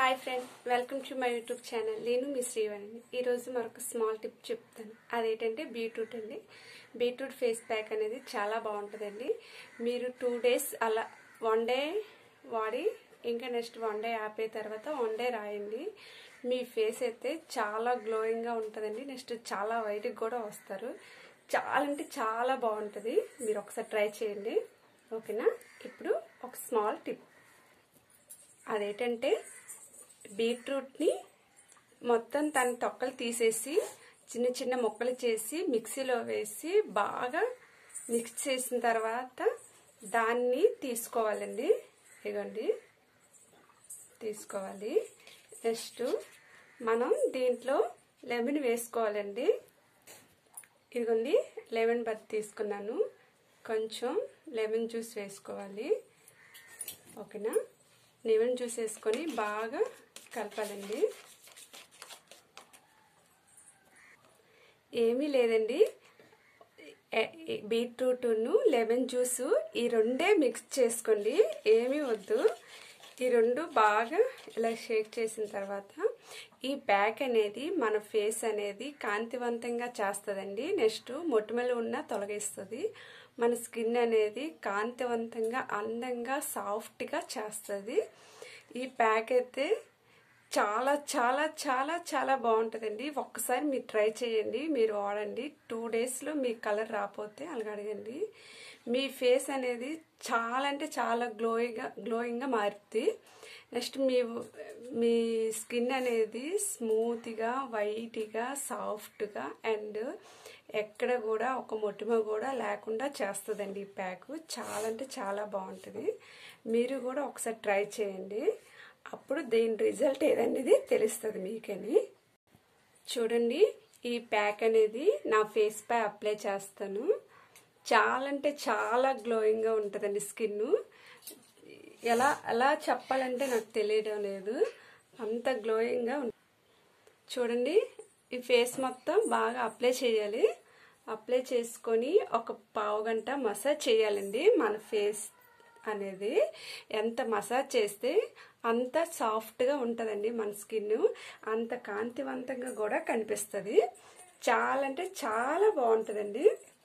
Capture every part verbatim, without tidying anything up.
Hi friend, welcome to my YouTube channel. నేను మీ శ్రీవాణిని. ఈరోజు మరొక స్మాల్ టిప్ చెప్తాను. అదేంటంటే బీట్రూట్ అండి. బీట్రూట్ ఫేస్ ప్యాక్ అనేది చాలా బాగుంటుందండి. మీరు టూ డేస్ అలా వన్ డే వాడి ఇంకా నెక్స్ట్ వన్ డే ఆపే తర్వాత వన్ డే రాయండి. మీ ఫేస్ అయితే చాలా గ్లోయింగ్గా ఉంటుందండి. నెక్స్ట్ చాలా వైట్గా కూడా వస్తారు. చాలా అంటే చాలా బాగుంటుంది. మీరు ఒకసారి ట్రై చేయండి, ఓకేనా? ఇప్పుడు ఒక స్మాల్ టిప్, అదేంటంటే బీట్రూట్ని మొత్తం తన తొక్కలు తీసేసి చిన్న చిన్న ముక్కలు చేసి మిక్సీలో వేసి బాగా మిక్స్ చేసిన తర్వాత దాన్ని తీసుకోవాలండి. ఇదిగోండి, తీసుకోవాలి. నెక్స్ట్ మనం దీంట్లో లెమన్ వేసుకోవాలండి. ఇదిగోండి, లెమన్ బద్ద తీసుకున్నాను. కొంచెం లెమన్ జ్యూస్ వేసుకోవాలి, ఓకేనా? లెమన్ జ్యూస్ వేసుకొని బాగా కలపాలండి. ఏమీ లేదండి, బీట్రూట్ను లెమన్ జ్యూస్ ఈ రెండే మిక్స్ చేసుకోండి, ఏమీ వద్దు. ఈ రెండు బాగా ఇలా షేక్ చేసిన తర్వాత ఈ ప్యాక్ అనేది మన ఫేస్ అనేది కాంతివంతంగా చేస్తుందండి. నెక్స్ట్ మొటిమలు ఉన్న తొలగిస్తుంది. మన స్కిన్ అనేది కాంతివంతంగా అందంగా సాఫ్ట్గా చేస్తుంది. ఈ ప్యాక్ అయితే చాలా చాలా చాలా చాలా బాగుంటుందండి. ఒక్కసారి మీరు ట్రై చేయండి, మీరు వాడండి. టూ డేస్లో మీ కలర్ రాకపోతే అలాగ అడగండి. మీ ఫేస్ అనేది చాలా అంటే చాలా గ్లోయింగ్గా గ్లోయింగ్గా మారుతుంది. నెక్స్ట్ మీ మీ స్కిన్ అనేది స్మూత్గా వైట్గా సాఫ్ట్గా అండ్ ఎక్కడ కూడా ఒక మొటిమ కూడా లేకుండా చేస్తుందండి. ఈ ప్యాక్ చాలా అంటే చాలా బాగుంటుంది. మీరు కూడా ఒకసారి ట్రై చేయండి, అప్పుడు దీని రిజల్ట్ ఏదనేది తెలుస్తుంది మీకని. చూడండి, ఈ ప్యాక్ అనేది నా ఫేస్ పై అప్లై చేస్తాను. చాలా అంటే చాలా గ్లోయింగ్గా ఉంటుందండి స్కిన్. ఎలా ఎలా చెప్పాలంటే నాకు తెలియడం లేదు, అంత గ్లోయింగ్గా ఉంటుంది. చూడండి, ఈ ఫేస్ మొత్తం బాగా అప్లై చేయాలి. అప్లై చేసుకొని ఒక పావు గంట మసాజ్ చేయాలండి. మన ఫేస్ అనేది ఎంత మసాజ్ చేస్తే అంత సాఫ్ట్గా ఉంటుందండి మన స్కిన్, అంత కాంతివంతంగా కూడా కనిపిస్తుంది. చాలా అంటే చాలా బాగుంటుందండి.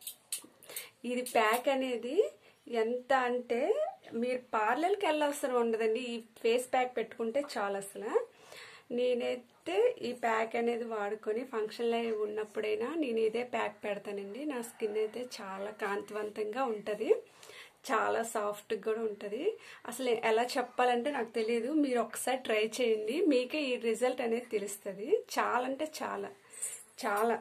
ఇది ప్యాక్ అనేది ఎంత అంటే మీరు పార్లర్కి వెళ్ళవసరం ఉండదండి. ఈ ఫేస్ ప్యాక్ పెట్టుకుంటే చాలా. అసలు నేనైతే ఈ ప్యాక్ అనేది వాడుకొని ఫంక్షన్లో ఉన్నప్పుడైనా నేను ఇదే ప్యాక్ పెడతానండి. నా స్కిన్ అయితే చాలా కాంతివంతంగా ఉంటుంది, చాలా సాఫ్ట్గా కూడా ఉంటుంది. అసలు ఎలా చెప్పాలంటే నాకు తెలియదు. మీరు ఒకసారి ట్రై చేయండి, మీకే ఈ రిజల్ట్ అనేది తెలుస్తుంది. చాలా అంటే చాలా చాలా.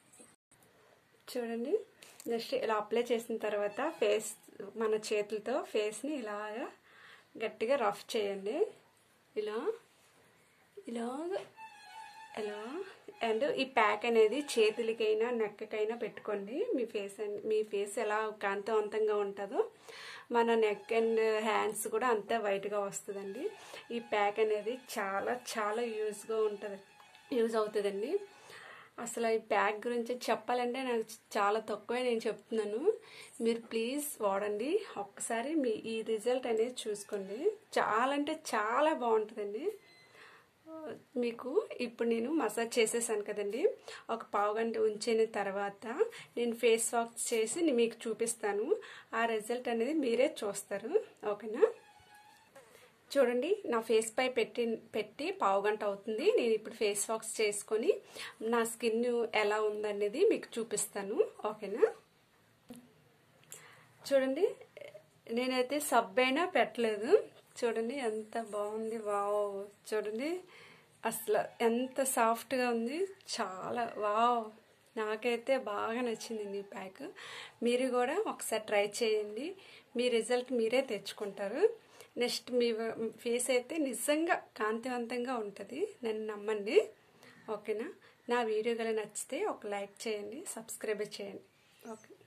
చూడండి, నెక్స్ట్ ఇలా అప్లై చేసిన తర్వాత ఫేస్ మన చేతులతో ఫేస్ని ఇలాగా గట్టిగా రఫ్ చేయండి. ఇలా ఇలా ఇలా అండ్ ఈ ప్యాక్ అనేది చేతులకైనా నెక్కకైనా పెట్టుకోండి. మీ ఫేస్ మీ ఫేస్ ఎలా కాంతివంతంగా ఉంటుందో మన నెక్ అండ్ హ్యాండ్స్ కూడా అంతే వైట్గా వస్తుందండి. ఈ ప్యాక్ అనేది చాలా చాలా యూజ్గా ఉంటుంది, యూజ్ అవుతుందండి. అసలు ఈ ప్యాక్ గురించి చెప్పాలంటే నాకు చాలా తక్కువే నేను చెప్తున్నాను. మీరు ప్లీజ్ వాడండి, ఒక్కసారి మీ ఈ రిజల్ట్ అనేది చూసుకోండి. చాలా అంటే చాలా బాగుంటుందండి. మీకు ఇప్పుడు నేను మసాజ్ చేసేసాను కదండి, ఒక పావు గంట ఉంచిన తర్వాత నేను ఫేస్ వాష్ చేసి మీకు చూపిస్తాను. ఆ రిజల్ట్ అనేది మీరే చూస్తారు, ఓకేనా? చూడండి, నా ఫేస్ పై పెట్టి పెట్టి పావు గంట అవుతుంది. నేను ఇప్పుడు ఫేస్ వాష్ చేసుకొని నా స్కిన్ ఎలా ఉందనేది మీకు చూపిస్తాను, ఓకేనా? చూడండి, నేనైతే సబ్బు అయినా పెట్టలేదు. చూడండి ఎంత బాగుంది, వావ్! చూడండి అసలు ఎంత సాఫ్ట్గా ఉంది, చాలా వావ్! నాకైతే బాగా నచ్చింది ఈ ప్యాక్. మీరు కూడా ఒకసారి ట్రై చేయండి, మీ రిజల్ట్ మీరే తెచ్చుకుంటారు. నెక్స్ట్ మీ ఫేస్ అయితే నిజంగా కాంతివంతంగా ఉంటుంది, నన్ను నమ్మండి, ఓకేనా? నా వీడియో గల నచ్చితే ఒక లైక్ చేయండి, సబ్స్క్రైబ్ చేయండి, ఓకే.